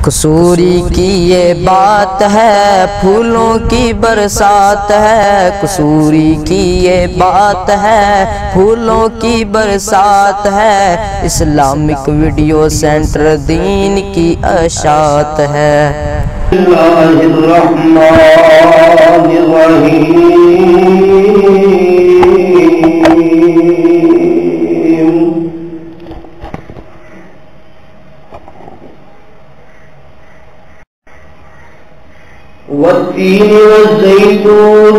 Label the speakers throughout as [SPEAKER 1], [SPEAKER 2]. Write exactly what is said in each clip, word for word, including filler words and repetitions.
[SPEAKER 1] قصوری کی یہ بات ہے، پھولوں کی برسات ہے۔ قصوری کی یہ بات ہے، پھولوں کی برسات ہے۔ اسلامک ویڈیو سینٹر دین کی اشاعت ہے۔
[SPEAKER 2] بسم اللہ الرحمن الرحیم۔ والتين والزيتون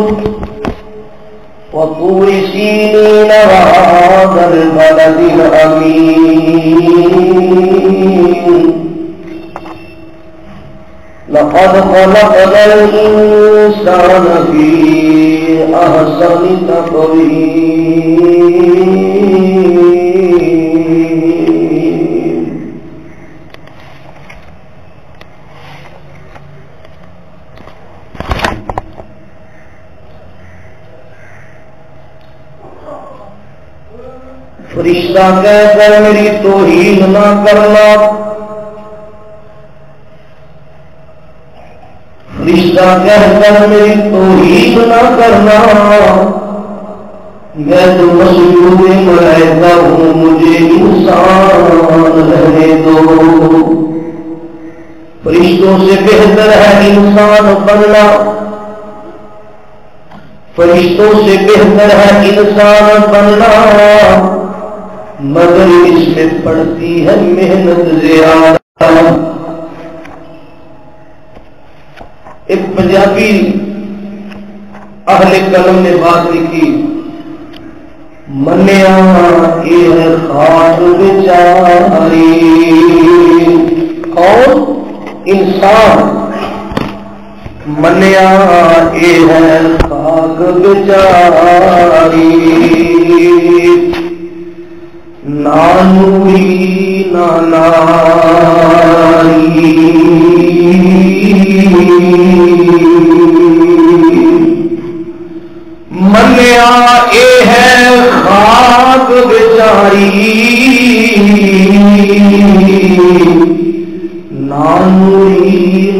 [SPEAKER 2] وطور سينين وهذا البلد الأمين لقد خلقنا الإنسان في أحسن تقويم فرشتہ کہہ کر میری توہین نہ کرنا، فرشتہ کہہ کر میری توہین نہ کرنا، میں تو مصلوب ملائکہ ہوں، مجھے انسان رہنے دو۔ فرشتوں سے بہتر ہے انسان بننا، فرشتوں سے بہتر ہے انسان بننا، مگر اس میں پڑتی ہے محنت زیادہ۔ ایک پنجابی اہل قلم نے بات لکھی، منیا یہ ہے خاک بیچاری۔ کون؟ انسان۔ منیا یہ ہے خاک بیچاری، نانوری ناناری، منیا اے ہے خاک بیچاری، نانوری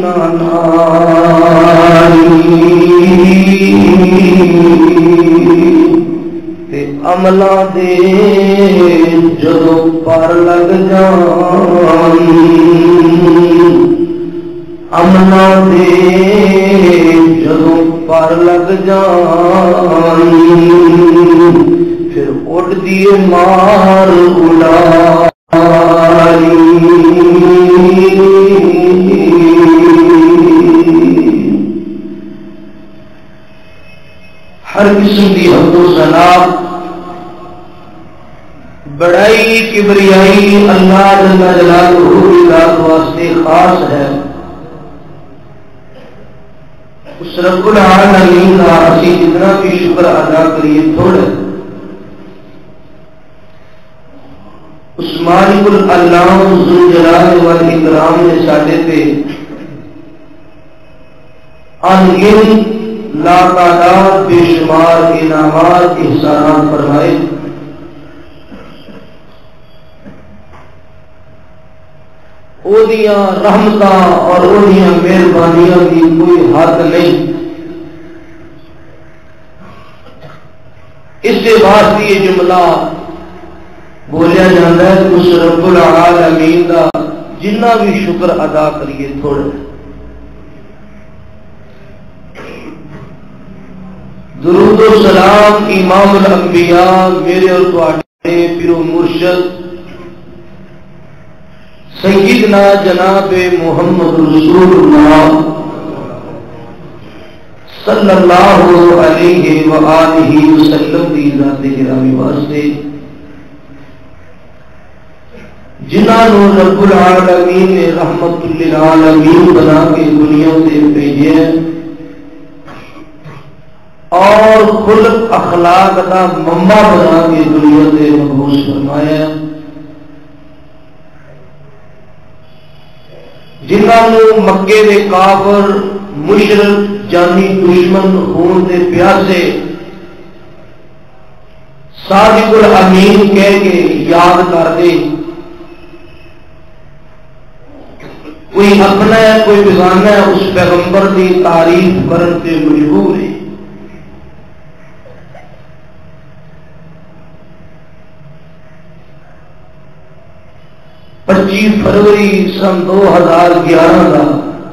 [SPEAKER 2] ناناری، عملہ دے جدو پر لگ جان، عملہ دے جدو پر لگ جان، پھر اٹھ دیے مار اڑاری۔ ہر قسم کی حد و ثنا، بڑائی کبریائی اللہ جل جلالہ کی ذات واسطے خاص ہے۔ اس رب العالمین کا اسی جتنا بھی شکر ادا کریے تھوڑا۔ اس مالک الانام ذوالجلال والاکرام نے ساڈے تے انگن لا تعداد بے شمار انعامات احسانات فرمائے۔ اودیاں رحمتاں اور اودیاں مہربانیاں کی کوئی حد نہیں۔ اس کے بعد یہ جملہ بولیا جاتا ہے کہ اس رب العالمین کا جنہ بھی شکر ادا کریے تھوڑا۔ درود و سلام امام الانبیاء میرے اور تواڈے پیر و مرشد سیدنا جناب محمد رسول اللہ صلی اللہ علیہ وآلہ وسلم دی ذات گرامی واسطے، جنہاں نو رب العالمین نے رحمت للعالمین بنا کے دنیا سے بھیجے اور خلق اخلاق کا منبع بنا کے دنیا سے مبعوث فرمایا، جنہاں نو مکے دے کافر مشرک جانی دشمن خون دے پیاسے صادق الامین کہہ کے یاد کر دے، کوئی اپنا ہے کوئی بیگانہ ہے، اس پیغمبر کی تعریف کرن تے مجبور ہے۔ پچیس فروری سن دو ہزار گیارہ کا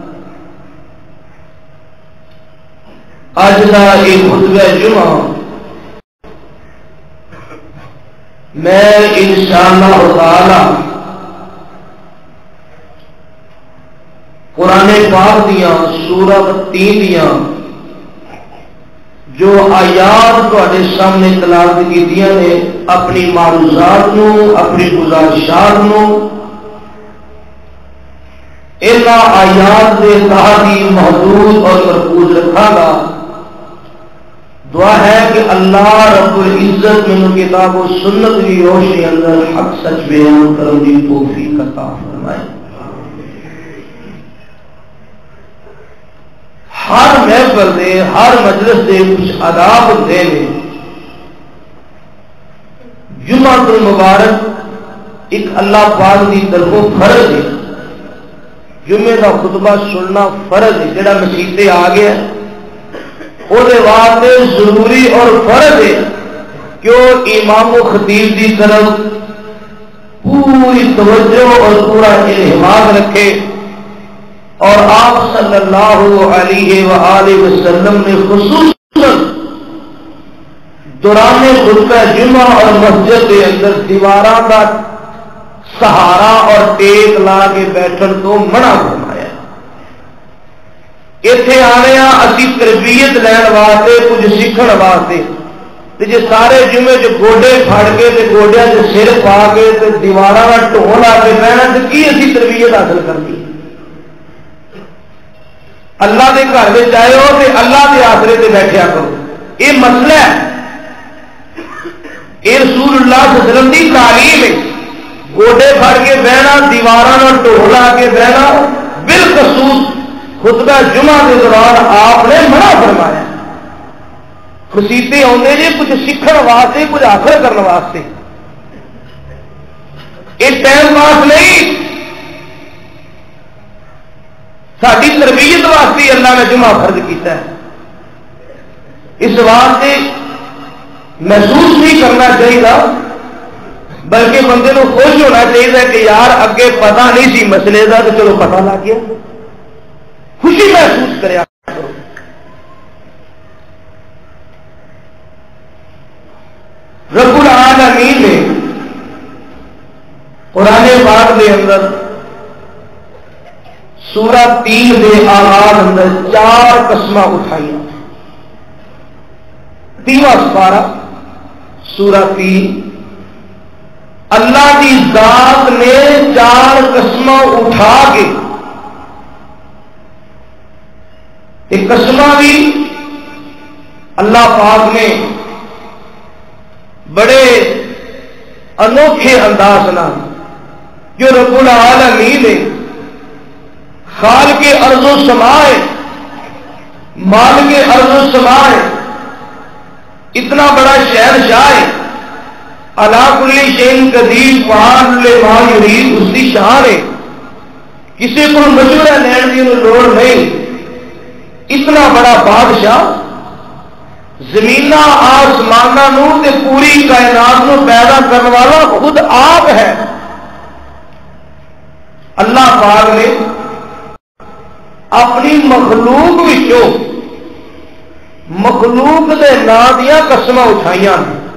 [SPEAKER 2] اج کا یہ خطبہ جمعہ میں انشاءاللہ تعالی قرآن پاک دیاں سورۃ تین دیاں جو آیات تواڈے سامنے تلاوت کیتیاں نے اپنی معروضات نو اپنی گزارشات نو اینا آیات دے تحت ہی محدود اور مرکوز رکھا گا۔ دعا ہے کہ اللہ رب العزت میں کتاب و سنت کی روشنی اندر حق سچ بیان کرنے کی توفیق عطا فرمائے۔ ہر محفل دے ہر مجلس دے کچھ آداب ہوتے ہیں۔ جمعہ المبارک ایک اللہ پاک کی طرفوں فرض ہے، جمعے کا خطبہ سننا فرض ہے، جڑا مسیح آ گیا وہ واسطے ضروری اور فرض ہے کہ وہ امام و خطیب کی طرف پوری توجہ اور پورا انہماک رکھے، اور آپ صلی اللہ علیہ وآلہ وسلم نے خصوصاً دوران خطبہ جمعہ اور مسجد کے اندر دیواراں کا سہارا اور ٹیک لا کے بیٹھن تو منع فرمایا۔ اتنے آنے اسی تربیت لین واسطے کچھ سیکھن واسطے، جی سارے جمعے چ گوڈے پھڑ کے گوڈیا چ سر پا کے دیواراں کا ڈھو لا کے بہنا تو کی اسی تربیت حاصل کرنی؟ اللہ کے گھر میں آئے ہو تو اللہ کے آسرے سے بیٹھیا کرو، یہ مسئلہ ہے، یہ رسول اللہ صلی اللہ علیہ وسلم کی تعلیم ہے۔ گوڈے پھڑ کے بہنا، دیواراں ڈھو لا کے بہنا بالخصوص خطبہ جمعہ کے دوران آپ نے منع فرمایا۔ خصیتے آتے جی کچھ سیکھن واسطے کچھ حاصل کرنے واسطے، یہ ٹائم پاس نہیں، ساری تربیت واسطے اللہ نے جمعہ فرض کیتا ہے۔ اس واسطے محسوس نہیں کرنا چاہیے، بلکہ بندے کو خوش ہونا چاہیے کہ یار اگے پتہ نہیں سی مسئلے کا تو چلو پتہ لگ گیا، خوشی محسوس کریا کرو۔ رب العالمین نے قرآن پاک کے اندر سورہ تین دے آغاز اندر چار قسماں اٹھائی۔ تیواں سپارہ سورہ تین، اللہ کی ذات نے چار قسماں اٹھا کے، ایک قسمہ بھی اللہ پاک نے بڑے انوکھے انداز نہ جو رب العالمین نے خالق ارض و سمائے مالک ارض و سمائے اتنا بڑا شہنشاہ ہے، علی کل شیء قدیر فعال لما یرید، اس کی شان ہے، کسی کو مشورہ لینے کی لوڑ نہیں۔ اتنا بڑا بادشاہ زمین آسمانوں تے پوری کائنات نو پیدا کرنے والا خود آپ ہے۔ اللہ پاک نے اپنی مخلوق وچوں مخلوق دے نام دیا قسماں اٹھائیاں،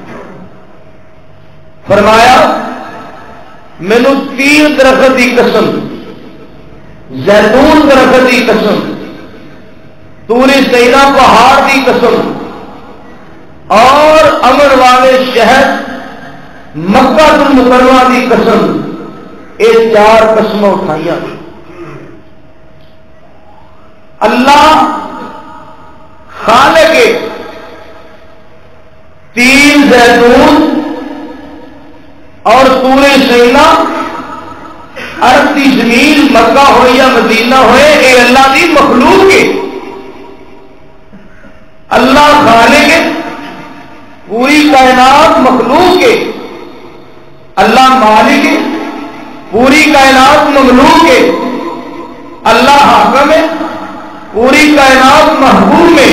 [SPEAKER 2] فرمایا مینو تین درخت کی قسم، زیتون درخت کی قسم، طور سینا پہاڑ کی قسم، اور امن والے شہر مکہ المکرمہ کی قسم، یہ چار قسمیں اٹھائیاں۔ اللہ خالق تین زیتون اور طور سینا، عرب کی زمین مکہ ہو یا مدینہ ہوئے، یہ اللہ کی مخلوق ہے۔ اللہ خالق ہے، پوری کائنات مخلوق ہے، اللہ مالک ہے، پوری کائنات مخلوق ہے، پوری کائنات محبوب میں،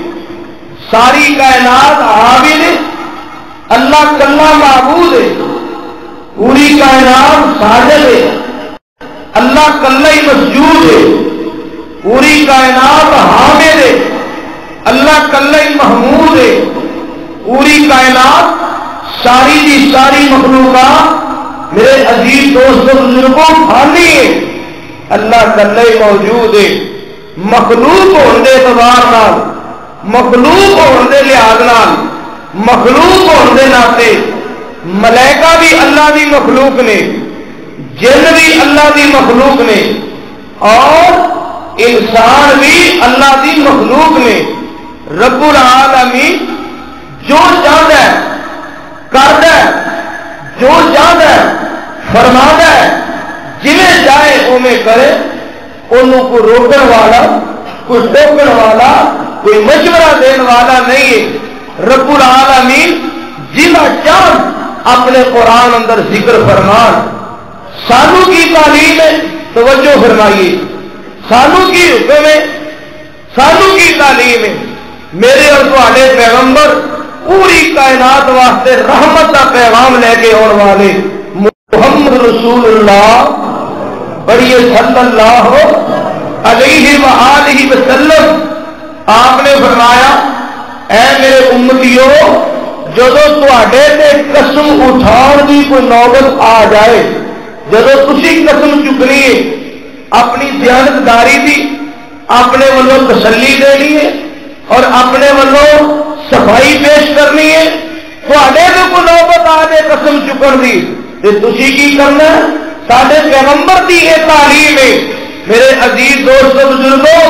[SPEAKER 2] ساری کائنات عابد ہے، اللہ کلا معبود ہے، پوری کائنات ساجد ہے، اللہ کلا ہی مسجود ہے، پوری کائنات حامد ہے، اللہ کلا ہی محمود ہے، پوری کائنات ساری کی ساری مخلوقات میرے عزیز دوستوں بزرگوں خالی ہے، اللہ کلا ہی موجود ہے۔ مخلوق ہونے اعتبار نال، مخلوق ہونے لحاظ نال، مخلوق ہونے ناطے ملائکہ بھی اللہ دی مخلوق نے، جن بھی اللہ دی مخلوق نے، اور انسان بھی اللہ دی مخلوق نے۔ رب العالمین جو چاہتا ہے کرتا ہے، جو چاہتا ہے فرماتا ہے، جویں چاہے اویں کرے، انہوں کو روکن والا، کوئی ٹوکن والا، کوئی مشورہ دینے والا نہیں ہے۔ رب العالمین جنا چاند اپنے قرآن اندر ذکر فرمان۔ سانو کی تعلیم ہے، توجہ فرمائیے، سانو کی حکم ہے، سانو کی تعلیم ہے۔ میرے اور تہاڈے پیغمبر پوری کائنات واسطے رحمت کا پیغام لے کے آنے والے محمد رسول اللہ بڑی صلی اللہ علیہ وآلہ وسلم، آپ نے فرمایا اے میرے امتیوں، جدو تواڈے تے قسم اٹھان کی کوئی نوبت آ جائے، جدو تسی قسم چکنی ہے، اپنی دیانتداری دی اپنے والوں تسلی دینی ہے اور اپنے والوں صفائی پیش کرنی ہے، تواڈے تے کوئی نوبت آ جائے قسم چکن دی تے تسی کی کرنا ہے؟ ساڈے پیغمبر دی یہ تعلیم ہے۔ میرے عزیز دوستو بزرگوں،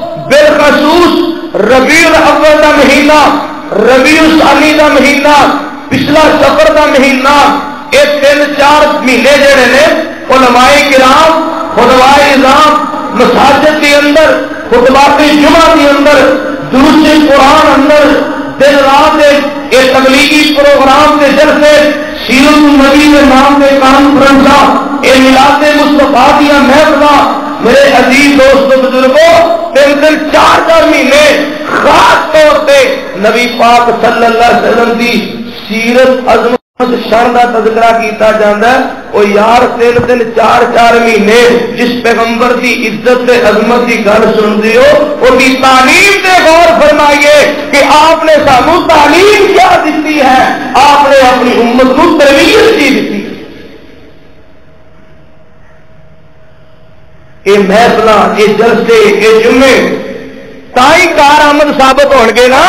[SPEAKER 2] بالخصوص ربیع الاول کا مہینہ، ربیع الثانی کا مہینہ، پچھلا سفر کا مہینہ، یہ تین چار مہینے جڑے نے علماء کرام خطبہ نظام مساجد کے اندر، خطبات جمعہ کے اندر، دروس قرآن اندر دن رات یہ تبلیغی پروگرام کے جلسے، سیرت النبی کے نام کے کانفرنساں، یہ میلاد مصطفیٰ دیا محفلاں، میرے عزیز دوستوں بزرگوں، تین دن چار چار مہینے خاص طور پہ نبی پاک صلی اللہ علیہ وسلم کی سیرت عظمت شان کا تذکرہ کیتا جاتا ہے۔ وہ یار تین دن چار چار مہینے جس پیغمبر کی عزت سے عظمت کی گل سنتے ہو، وہ کی تعلیم پہ غور فرمائیے کہ آپ نے سانو تعلیم کیا دیتی ہے، آپ نے اپنی امت کو تربیت کی دیتی ہے۔ یہ محفل، یہ جلسے، یہ جمعے تائی کارآمد ثابت ہو گے نا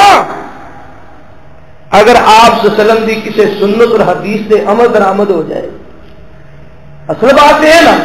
[SPEAKER 2] اگر آپ صلی اللہ علیہ وسلم کی کسی سنت اور حدیث سے عمل درآمد ہو جائے۔ اصل بات یہ ہے نا،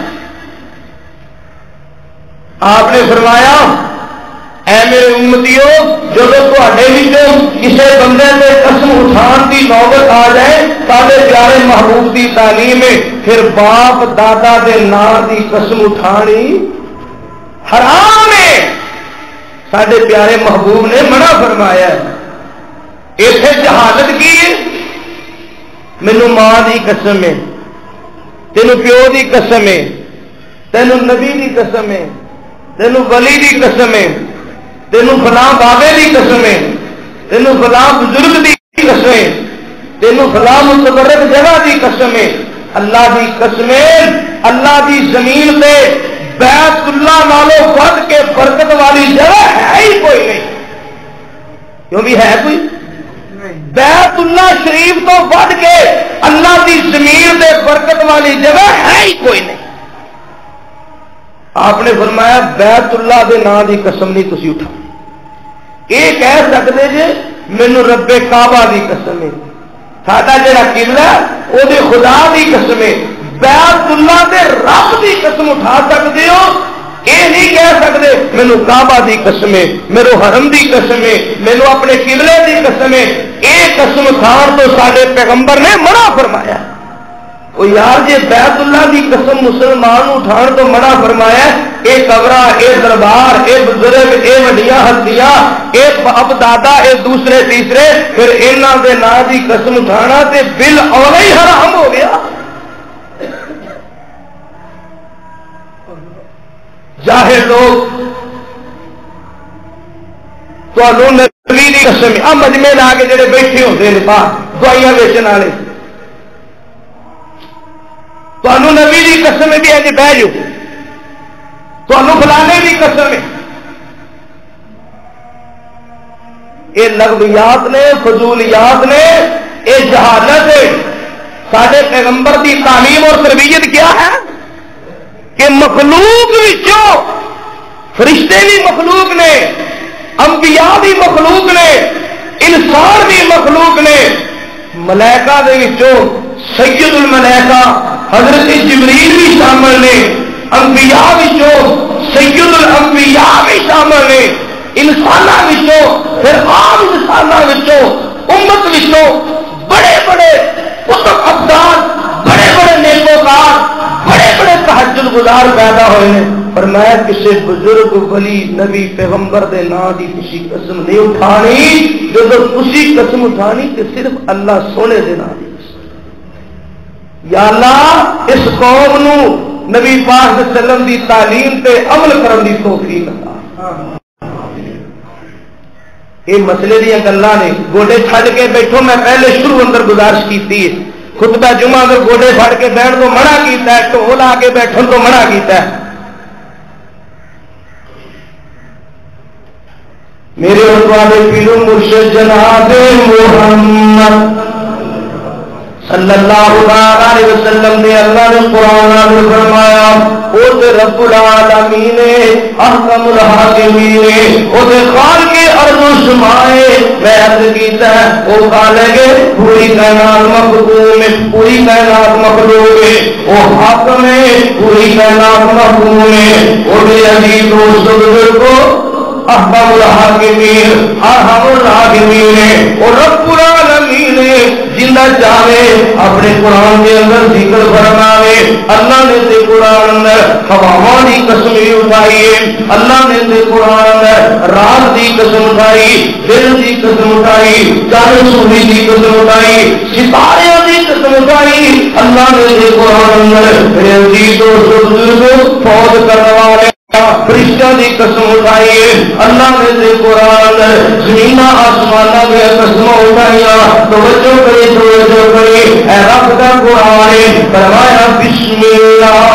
[SPEAKER 2] آپ نے فرمایا اے میرے امتیوں، جب تواڈے وچوں کسی بندے سے قسم اٹھان کی نوبت آ جائے، سارے پیارے محبوب کی تعلیم ہے، پھر باپ دادا دے نام کی قسم اٹھانی حرام ہے۔ سارے پیارے محبوب نے منع فرمایا ہے۔ ایسے جہالت کی ہے، مینو ماں کی قسم ہے، تینوں پیو کی قسم ہے، تینوں نبی کی قسم ہے، تینوں ولی کی قسم ہے، تینوں فلاں بابے کی قسم ہے، تینوں فلاں بزرگ کی قسم ہے، تینوں فلاں متبرک جگہ کی قسم ہے۔ اللہ کی قسم، اللہ کی زمین پہ بیت اللہ نالوں ود کے برکت والی جگہ ہے ہی کوئی نہیں۔ کیوں بھی ہے کوئی؟ بیت اللہ شریف تو ود کے اللہ کی زمین دے برکت والی جگہ ہے ہی کوئی نہیں۔ آپ نے فرمایا بیت اللہ دے نام کی قسم نہیں تسی اٹھا، یہ کہہ سکتے جے مینو رب کعبہ کی قسم ہے، ساڈا جڑا قبلہ وہ دے خدا کی قسم ہے۔ بیت اللہ دے رب کی قسم اٹھا سکتے ہو، یہ نہیں کہہ سکتے مینو کعبہ کی قسم ہے، میرے حرم کی قسم ہے، مینو اپنے قبلے کی قسم ہے۔ یہ قسم کھان تو سارے پیغمبر نے منع فرمایا۔ وہ یار جی بیت اللہ کی قسم مسلمان اٹھان تو منع فرمایا، اے قبرہ، اے دربار، اے بزرگ، اے وڈیاں ہستیاں، اے باپ دادا، اے دوسرے تیسرے، پھر انہاں دے نام کی قسم اٹھانا تے بل اولا ہی حرام ہو گیا۔ جاہل لوگ تمہیں نبی دی قسم آ مجمے لا کے جڑے بیٹھے ہوتے ہیں باہر دوائیاں بیچن والے تمہیں نبی دی قسم بھی اج بہ جاؤ تمہیں فلانے دی قسم ہے یہ لغویات نے فضولیات نے یہ جہالت ہے سارے پیغمبر دی تعلیم اور تربیت کیا ہے کہ مخلوق وچوں فرشتے بھی مخلوق نے انبیاء بھی مخلوق نے انسان بھی مخلوق نے ملائکہ دے وچوں سید الملائکہ حضرت جبریل بھی شامل نے انبیاء وچوں سید الانبیاء بھی شامل نے انساناں وچوں پھر عام انساناں وچوں امت وچوں بڑے بڑے کتب افضال بڑے بڑے نیکوکار بڑے بڑے تہجد گزار پیدا ہوئے ہیں پر میں کسی بزرگ ولی نبی پیغمبر دے نام دی کسی قسم نہیں اٹھانی جب کسی قسم اٹھانی کہ صرف اللہ سونے دے نام دی قسم یا اللہ اس قوم نو نبی پاک صلی اللہ علیہ وسلم دی تعلیم تے عمل کرن دی توفیق عطا یہ مسئلے دیا گلاں نے گوڈے چھڈ کے بیٹھو میں پہلے شروع اندر گزارش کیتی ہے خطبہ جمعہ اگر گوڈے پھڑ کے بیٹھ تو منع کیتا ہے ٹول آ کے بیٹھن تو منع کیتا ہے میرے والے پیرو مرشد جناب محمد صلی اللہ علیہ وسلم نے اللہ نے قرآن میں فرمایا او تے رب العالمین احکم الحاکمین او تے خالق ارض و سمائے میں عرض کیتا ہے او خالق پوری کائنات مخلوق میں پوری کائنات مخلوق ہے او حاکم ہے پوری کائنات مخلوق ہے او میرے عزیز دوست بزرگوں احکم الحاکمین ارحم الراحمین اور رب العالمین جنہ چاہے اپنے قرآن کے اندر ذکر فرماوے اللہ نے تے قرآن اندر ہواواں دی قسم اٹھائی اللہ نے تے قرآن اندر رات دی قسم اٹھائی دل دی قسم اٹھائی چاند سورج دی قسم اٹھائی ستارے دی قسم اٹھائی اللہ نے تے قرآن اندر میرے عزیز دوست بزرگوں فوج کرنے والے فرشتہ دی قسم اٹھائی اللہ نے تے قرآن زمین آسمان کی قسم اٹھائیاں توجہ کرے توجہ کرے اے رب کا قرآن فرمایا بسم اللہ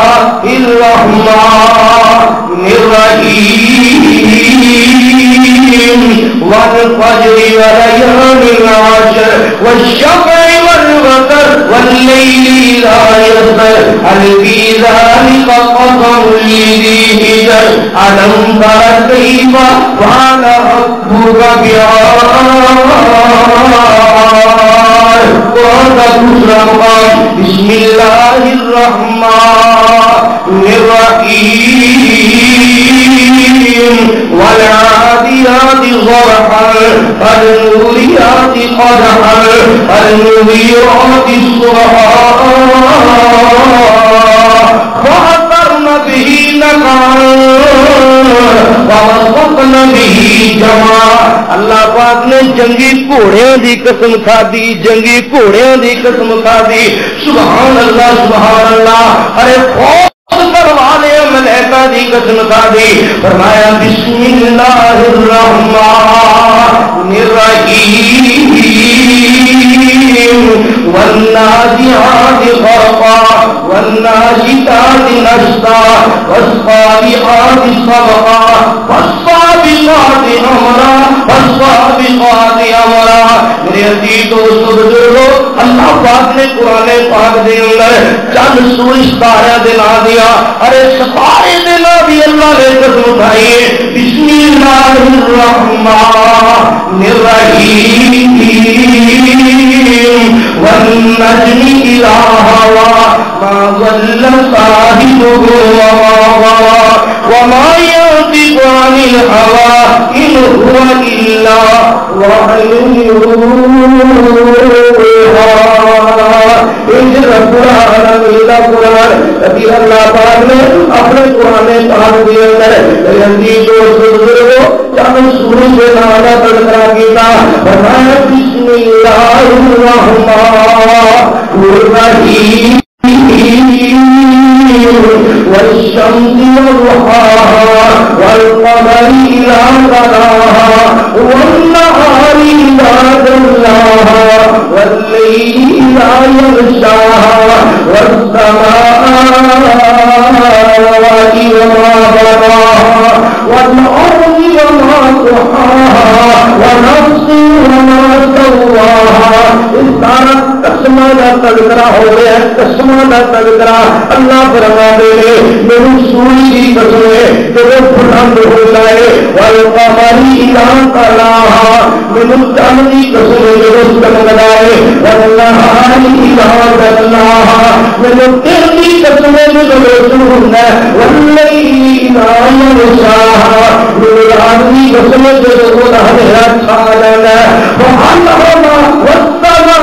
[SPEAKER 2] الرحمن الرحیم والفجر وليال العشر والشفع والوتر والليل إذا يسر هل في ذلك قسم لذي حجر ألم تر كيف فعل ربك بعاد قرآن کا دوسرا مقام بسم اللہ الرحمن الرحیم والعادیات ضبحا فالموريات قدحا فالمغيرات صبحا فأثرن به نقعا ووسطن به جمعا اللہ پاک نے جنگی گھوڑیاں دی قسم کھا دی جنگی گھوڑیاں دی قسم کھا دی سبحان اللہ سبحان اللہ ارے فوج کروانے ملائکہ دی قسم کھا دی فرمایا بسم اللہ الرحمن الرحیم والنازعات غرقا والناشطات نشطا والصابئات سبقا والسابقات امرا والسابقات امرا میرے عزیز دوست بزرگوں اللہ پاک نے قرآن پاک دے اندر چند سورج ستارے دے نام دیا ارے ستارے دے نام بھی اللہ نے قسم اٹھائی بسم اللہ الرحمن الرحیم والنجم إذا هوى ما ضل صاحبه وما غوى وما ينطق عن الهوى إن هو إلا وحي يوحى ان رب العالمین قرآن ابھی اللہ پاک نے اپنے قرآن پاک کے اندر عزیز دوست بزرگوں چند سورج کے نام کا تذکرہ کیا فرمایا بسم اللہ الرحمن الرحیم والشمس وضحاها والقمر إذا تلاها والنهار إذا جلاها والليل إذا يغشاها والسماء وما بناها والأرض وما طحاها ونفس وما سواها اس سارا قسمہ کا تذکرہ ہو گیا ہے قسمہ کا تذکرہ اللہ فرماتے ہیں میری سوئی کی قسم ہے جب بلند ہو جائے والقمر اذا تلاها میری چاند کی قسم ہے جب چمکدائے والنہار اذا جلاها میری دن کی قسم ہے جب روشن ہوتا ہے واللیل اذا یغشاها میری رات کی قسم ہے جب وہ اندھیرا چھا جاتا ہے وَعَلَّمَ وَالسَّمَاءِ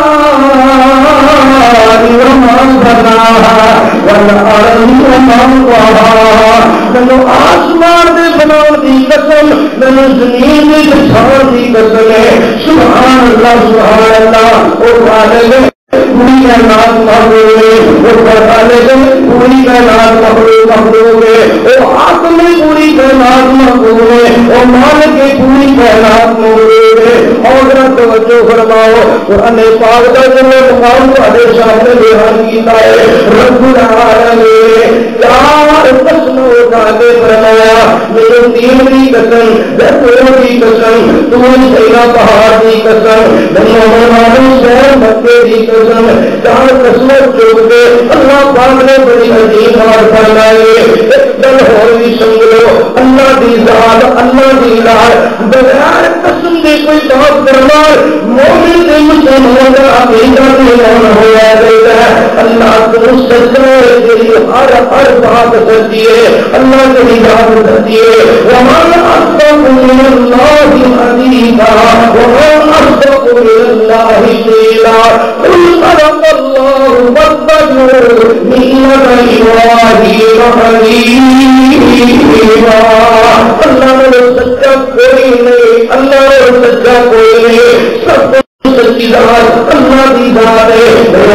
[SPEAKER 2] وَمَا بَنَاهَا وَالْأَرْضِ وَمَا طَحَاهَا مینوں آسمان دے بناؤ دی قسم مینوں زمین دے بچھاؤ دی قسم ہے سبحان اللہ سبحان اللہ او خالق پوری کائنات مخلوق ہے وہ خالق پوری کائنات مخلوق مخلوق ہے وہ حاکم پوری کائنات مخلوق ہے وہ مالک پوری کائنات مخلوق ہے اور ذرا توجہ فرماؤ قرآن پاک کا جو مقام تمہارے سامنے بیان کیتا ہے رب العالمین چار قسموں کا دے فرمایا میرے دین کی قسم جنتوں کی قسم تمہیں سینا پہاڑ کی قسم محمد شہر مکے کی قسم چار قسمیں چوک کے اللہ پاک نے بڑی عظیم بات فرمائی ایک دل اور بھی سمجھ لو اللہ دی ذات اللہ دی ذات بغیر قسم دے کوئی بات کرنا مومن دے مسلمان کا عقیدہ ایمان ہوا دیتا ہے اللہ کو سچا ہے تیری ہر ہر بات سچی ہے اللہ کی ذات سچی ہے وَمَا أَصْدَقُ مِنَ اللَّهِ حَدِيثًا وَمَا أَصْدَقُ مِنَ اللَّهِ قِيلًا قُلْ صَدَقَ اللَّهُ وَاتَّبِعُوا مِلَّةَ إِبْرَاهِيمَ حَنِيفًا اللہ نے سچا کوئی نہیں اللہ نے سچا کوئی نہیں سب سچی ذات اللہ کی ذات ہے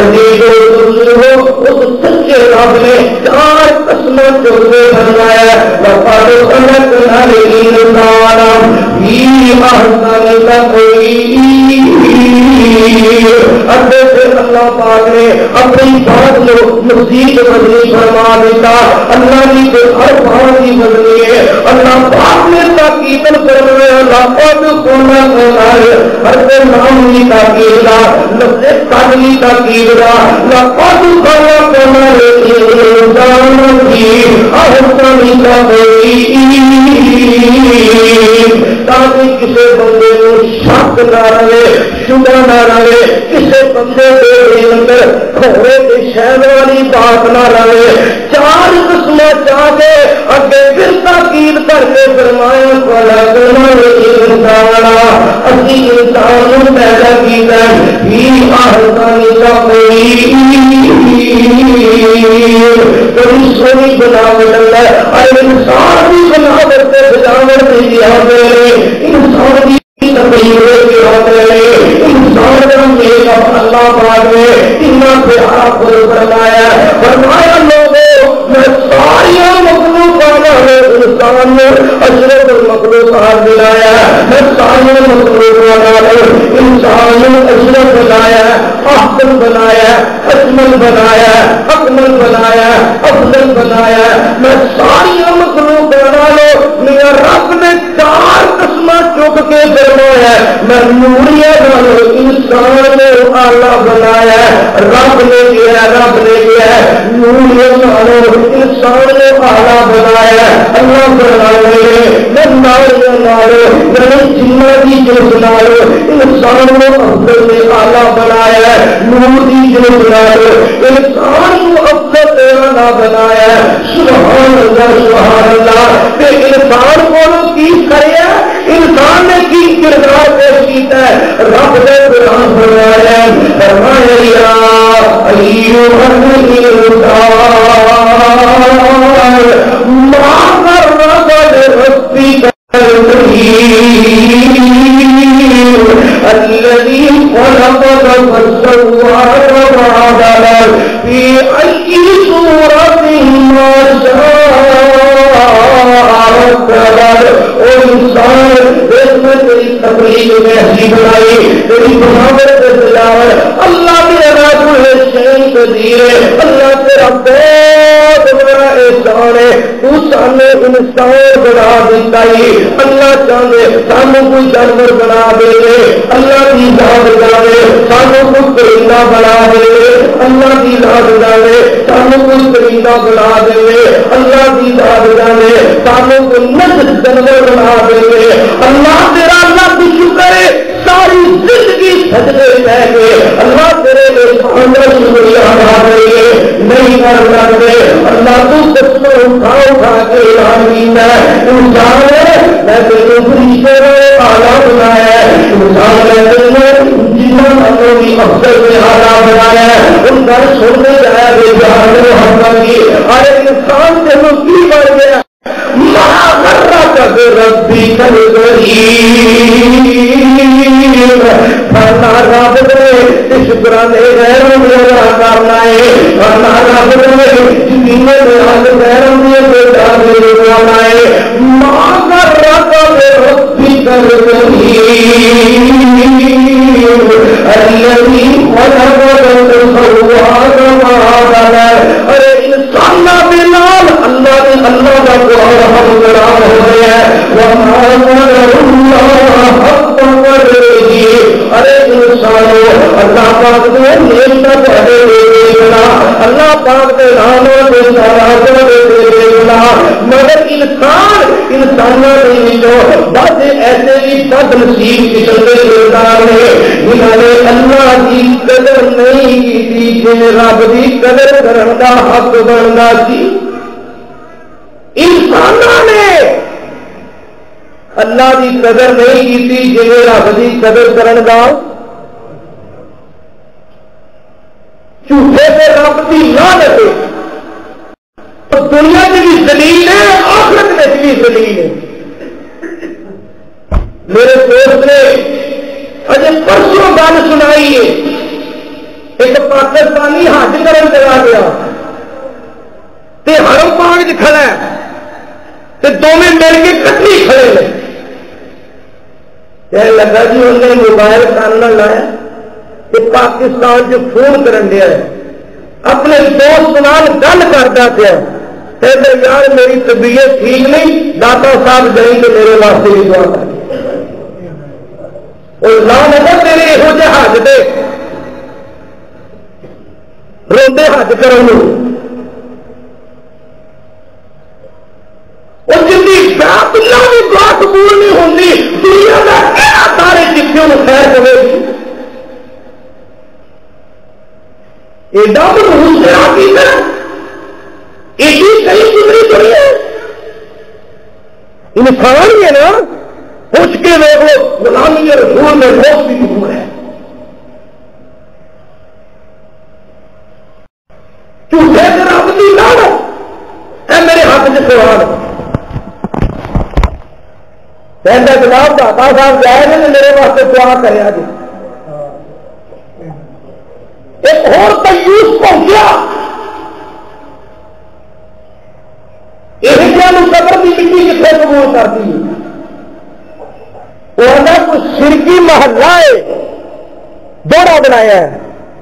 [SPEAKER 2] اس سچے رب نے چار قسمیں چوکے فرمایا لقد خلقنا الانسان فی احسن تقویم ادھر سے اللہ پاک نے اپنی بات کو مزید بدلی فرما دیتا اللہ کی جو ہر بات کی بدلی ہے اللہ پاک نے تاکید فرمایا لقد خلقنا ہر نام کی تاکید لفظ تعلیمی تاکید لقد خلقنا الانسان فی احسن تقویم تاکہ کسی بندے کو شک نہ رہے شبہ نہ رہے کسی بندے کے اندر کھوڑے کے شہر والی بات نہ رہے چار قسمیں چاہ کے اگے پھر تاکید کر کے فرمایا خلقنا الانسان اسی انسان پیدا کیتا ہے فی احسن تقویم بڑی سونی بناوٹ اللہ اور انسان بھی بناوٹ سے بناوٹ سے دیا گیا انسان بھی تقریر کیا گیا انسان کا میک اپ اللہ پاک نے اتنا پیارا خود فرمایا فرمایا لوگوں میں ساری مخلوقات نے انسان نے اشرف المخلوقات بنایا میں ساری مخلوقات نے انسان نے اشرف بنایا احسن بنایا اجمل بنایا اکمل بنایا افضل بنایا میں ساری مخلوقات نے میرا رب نے چار قسمیں چک کے فرمایا میں نوریہ والے انسان نے اعلیٰ بنایا رب نے کیا رب نے کیا نوریہ والے انسان نے اعلیٰ بنایا اللہ بنائے میں ناریہ والے میں جنہ کی جنس والے انسان نے افضل نے اعلیٰ بنایا نور کی جنس والے انسان کو افضل نے اعلیٰ بنایا سبحان اللہ سبحان اللہ کہ انسان کو کی کرے انسان نے کی کردار پیش کیتا ہے رب نے قرآن فرمایا فرمایا یا ایھا الانسان ما غرک بربک الذی خلقک فسواک وعدلک فی أي بعد وہ انسان اس میں تیری تقریر میں ہنسی بنائی تیری بناوٹ سے سجاوٹ اللہ تیرا کل شیء قدیر ہے اللہ تیرا بہت بڑا احسان ہے تو سامنے انسان بنا دیتا ہی اللہ چاہے سانو کوئی جانور بنا دے اللہ کی ذات جانے سانو کوئی پرندہ بنا دے اللہ کی ذات جانے سانو کوئی پرندہ بنا دے اللہ کی ذات جانے سانو کوئی نجس جانور بنا دے اللہ تیرا اللہ کی شکر ہے ساری زندگی سجدے رہ گئے اللہ تیرے احسان کا شکریہ ادا کرے نہیں کر سکتے اللہ تو قسمیں اٹھا اٹھا کے العالمین ہے انسان ہے میں تیرے فرشتے اعلیٰ بنایا ہے انسان میں تیرے جنہوں نے بھی افسر میں اعلیٰ بنایا ہے ان کا سننے جایا بے جہاں محمد کی ارے انسان تینوں کی بڑھ گیا ربی کرنا رب نے شکرانے غیروں میں ادا کرنا ہے ورنہ رب نے زمین میں آج غیروں میں بیٹا لگانا ہے ماں کر رب ربی کر ارے انسان بلال اللہ نے اللہ کا قرآن ہم گرام ہو گیا ہے ارے انسانوں اللہ پاک نے نیتا پہلے دے دینا اللہ پاک نے رانوں نے سارا دے دینا مگر انسان انسانوں نے جو بس ایسے ہی بد نصیب قسم کے کردار نے جنہوں نے اللہ کی قدر نہیں کی جن رب کی قدر کرنے کا حق بننا سی انسانوں نے اللہ کی قدر نہیں کی جن رب کی قدر کرنے کا جھوٹے سے رب کی لعنت ہے دنیا کی بھی دلیل ہے آخرت میں بھی دلیل ہے میرے دوست نے اجے پرسوں گل سنائی ہے ایک پاکستانی حج کرن چلا گیا تے حرم پاک وچ کھڑا ہے تے دونوں مل کے کٹھی کھڑے نے کہنے لگا جی انہیں موبائل کان نہ لایا کہ پاکستان جو فون کرن دیا ہے اپنے دوست نال گل کرتا پیا کہتے یار میری طبیعت ٹھیک نہیں داتا صاحب جائیں تو میرے واسطے بھی دعا کر اور لا لگا تیرے یہو جہ حج دے روندے حج کرن اور جن کی بات اللہ کی دعا قبول نہیں ہوتی دنیا کا کہڑا سارے جتنے خیر کرے گی ایڈا منہوس کرا کی طرح ایڈی کئی گزری پڑی ہے انسان ہی ہے نا پوچھ کے دیکھ لو غلامی رسول میں بہت بھی قبول ہے جھوٹے سے رب کی لعنت ہے میرے ہاتھ سے سوال کہتا جناب داتا صاحب جائے گا میرے واسطے دعا کرے جی ایک اور تیوس پہنچیا یہ قبر کی مٹی کتنے قبول کرتی ہے کوئی شرکی محلہ ہے دوڑا بنایا ہے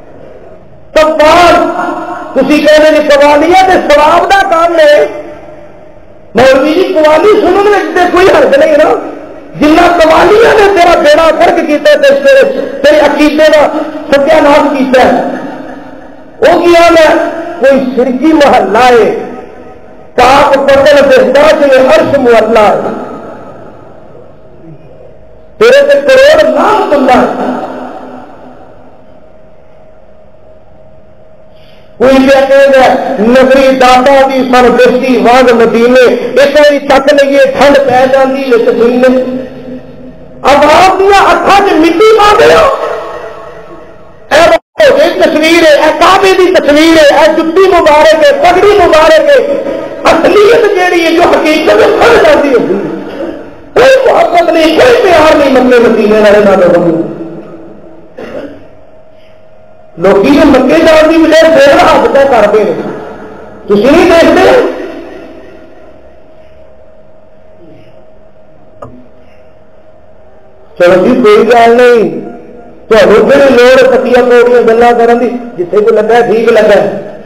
[SPEAKER 2] تھی کہنے کی قوالیاں تے ثواب دا کام ہے مولوی جی قوالی سننے میں کوئی حرج نہیں نا جنہ قوالیاں نے تیرا بیڑا فرق کیا تیرے عقیدے کا ستیہ ناش کیا وہ کیا میں کوئی شرکی محلہ ہے کاپ پتل دستا جنہیں عرش محلہ ہے تیرے سے کروڑ نام اللہ کوئی کیا کہے گا نگری داتا کی سر دستی وانگ مدینے ایک باری تک لگیے ٹھنڈ پی جاتی ہے مدینے اب آپ دیا اکھاں چ مٹی پا گئے تصویر ہے اے کعبے کی تصویر ہے اے جتی مبارک ہے پگڑی مبارک ہے اصلیت جیڑی ہے جو حقیقت میں پھڑ جاتی ہے کوئی محبت نہیں کوئی پیار نہیں مکے مدینے والے نہ لوگ مکے جان کی بجائے پھر ہاتھ پہ کرتے ہیں تھی نہیں دیکھتے چلو جی کوئی گل نہیں، تمہیں پھر لوڑ پٹیاں کوڑیاں گلا کرن دی، جتنے کو لگا ٹھیک لگا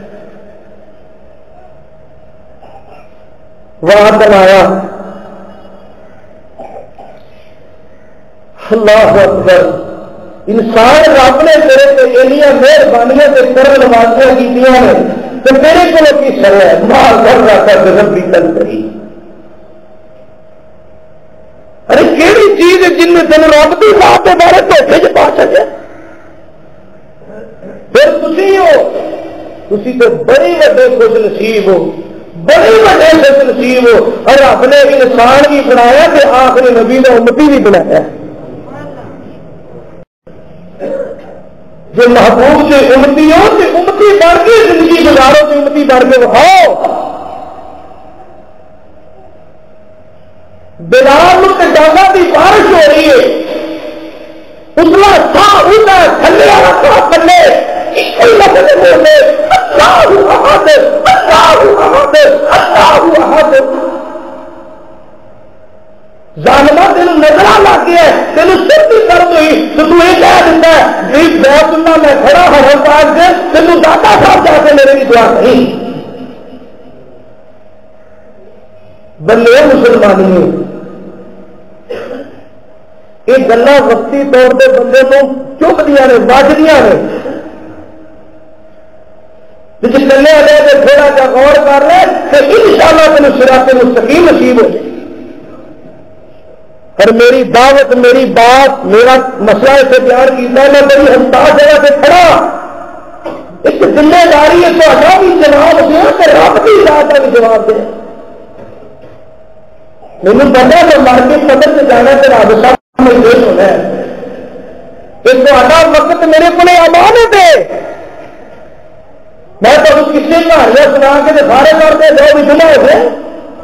[SPEAKER 2] وہاں کروایا۔ اللہ اکبر، انسان رب نے تیرے سے ایلیاں مہربانیاں سے کرن نوازیاں کیتیاں نے، تو تیرے کو کی سر ہے مال کر رہا کر ربی کل کری۔ ارے کیڑی چیز جن نے تین رب کی ذات کے بارے دھوکھے چ پا سکے؟ پھر تسی ہو، تسی تو بڑی وڈے خوش نصیب ہو، بڑی وڈے خوش نصیب ہو، اور رب نے انسان بھی بنایا کہ آخری نبی نے امتی بھی بنایا۔ جو محبوب سے امتی ہو تو امتی بڑھ کے زندگی گزارو، تو امتی بڑھ کے بخاؤ۔ بلال کے ڈاگا کی بارش ہو رہی ہے، اتنا تھا اٹھا تھلے والا تھا تھلے، کوئی لفظ بولے اللہ احد اللہ احد اللہ احد۔ ظالمہ تینوں نظر لگ گیا، تینوں سر کی درد ہوئی تو تو یہ کہہ دیتا ہے جی بیت اللہ میں کھڑا ہوں پاک سے، تینوں داتا صاحب جا کے میرے کی دعا نہیں۔ بلے مسلمانی یہ گلا وقتی طور پہ بندے کو چپ دیا نے، بجدیاں نے، جی کلے آ جائے تو تھوڑا جا غور کر لے کہ ان شاء اللہ تین صراط مستقیم نصیب ہو جائے۔ اور میری دعوت، میری بات، میرا مسئلہ اسے پیار کیتا ہے، میں بڑی حساس جگہ سے کھڑا، ایک ذمہ داری ہے تو بھی جواب دیا کہ رب کی ذات کا بھی جواب دے۔ مجھے پتا ہے مر کے قبر سے جانا تو رب صاحب میں پیش ہونا ہے، یہ تو وقت میرے کو امانت ہے، میں تو کسی کہانیاں سنا کے سارے طور پہ جو بھی جمع ہو گئے۔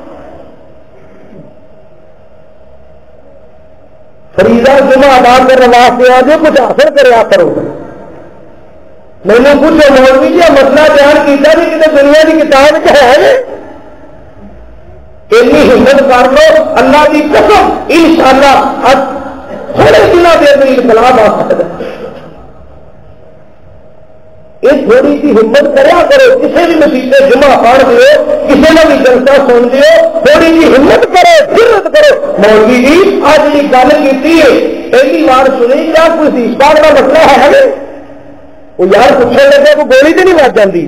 [SPEAKER 2] فریضہ جمعہ ادا کرنے واسطے آ جائے کچھ حاصل کریا کرو۔ میں نے پوچھو مولوی جی مسئلہ بیان کیا بھی کتنے دنیا کی کتاب ہے، اتنی ہمت کر لو، اللہ کی قسم انشاءاللہ تھوڑے دنوں کے اندر انقلاب آ سکتا ہے۔ یہ تھوڑی سی ہمت کریا کرو، کسی بھی مسیطے جمعہ پڑھ دیو، کسی نے بھی جلسہ سن دیو، تھوڑی سی ہمت کرو، جرت کرو۔ مولوی جی آج جی گل کی پہلی بار سنی، کیا کوئی اس بات کا مسئلہ ہے؟ وہ یار پوچھنے لگے کوئی گولی تو نہیں مر جاتی؟